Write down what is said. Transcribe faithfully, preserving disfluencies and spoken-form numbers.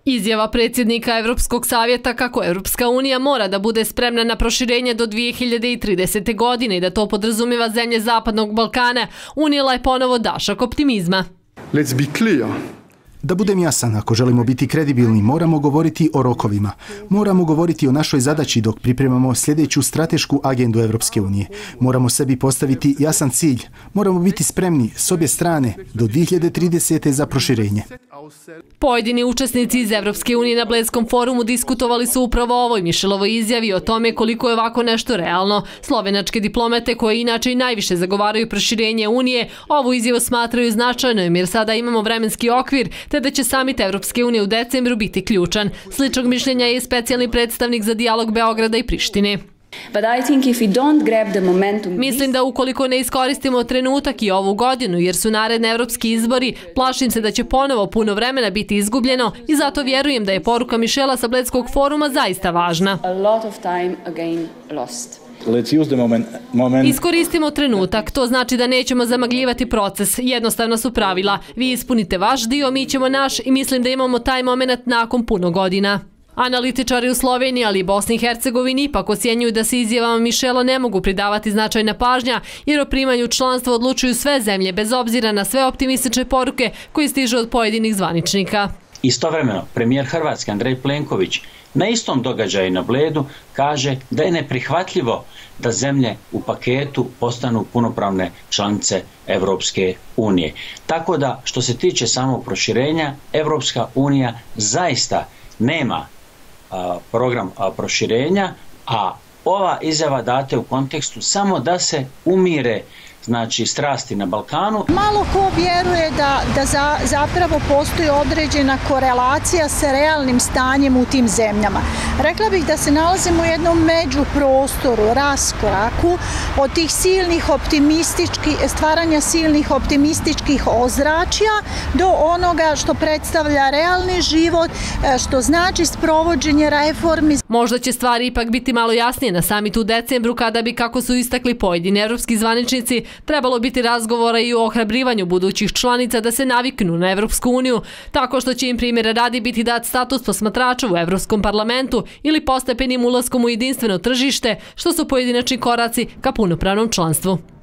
Izjava predsjednika Evropskog savjeta kako Evropska unija mora da bude spremna na proširenje do dvije hiljade tridesete. godine i da to podrazumijeva zemlje Zapadnog Balkana, unijela je ponovo dašak optimizma. Let's be clear. Da budem jasan, ako želimo biti kredibilni, moramo govoriti o rokovima. Moramo govoriti o našoj zadaći dok pripremamo sljedeću stratešku agendu Evropske unije. Moramo sebi postaviti jasan cilj. Moramo biti spremni s obje strane do dvije hiljade tridesete. za proširenje. Pojedini učesnici iz Evropske unije na Bledskom forumu diskutovali su upravo o ovoj Mišelovoj izjavi o tome koliko je ovako nešto realno. Slovenačke diplomate koje inače i najviše zagovaraju proširenje Unije, ovu izjavu smatraju značajnom jer sada imamo vremenski okvir te da će samit Evropske unije u decembru biti ključan. Sličnog mišljenja je i specijalni predstavnik za dijalog Beograda i Prištine. Mislim da ukoliko ne iskoristimo trenutak i ovu godinu, jer su naredni evropski izbori, plašim se da će ponovo puno vremena biti izgubljeno i zato vjerujem da je poruka Mišela sa Bledskog foruma zaista važna. Iskoristimo trenutak, to znači da nećemo zamagljivati proces, jednostavno su pravila. Vi ispunite vaš dio, mi ćemo naš i mislim da imamo taj moment nakon puno godina. Analitičari u Sloveniji, ali i Bosni i Hercegovini ipak ocjenjuju da se izjavama Mišela ne mogu pridavati značajna pažnja jer o primanju članstva odlučuju sve zemlje bez obzira na sve optimistične poruke koje stižu od pojedinih zvaničnika. Istovremeno, premijer Hrvatske Andrej Plenković na istom događaju na Bledu kaže da je neprihvatljivo da zemlje u paketu postanu punopravne članice Evropske unije. Tako da, što se tiče samog proširenja, Evropska unija zaista nema a, program a, proširenja, a ova izjava date u kontekstu samo da se umire znači strasti na Balkanu. Malo ko vjeruje da, da za, zapravo postoji određena korelacija sa realnim stanjem u tim zemljama. Rekla bih da se nalazimo u jednom međuprostoru, raskoraku od tih silnih optimističkih, stvaranja silnih optimističkih ozračja do onoga što predstavlja realni život, što znači sprovođenje reformi. Možda će stvari ipak biti malo jasnije na samitu u decembru kada bi, kako su istakli pojedini evropski zvaničnici, trebalo biti razgovora i o ohrabrivanju budućih članica da se naviknu na Evropsku uniju, tako što će im primjera radi biti dat status posmatrača u Evropskom parlamentu ili postepenim ulaskom u jedinstveno tržište, što su pojedinačni koraci ka punopravnom članstvu.